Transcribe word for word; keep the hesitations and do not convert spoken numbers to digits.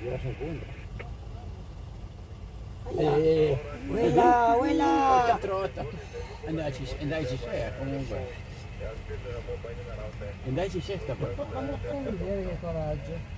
Gira su punto. Eh, quella, quella! Trotta. Andaci, andaci c'è comunque. Andaci c'è sta qua. Ma non fa vedere che coraggio.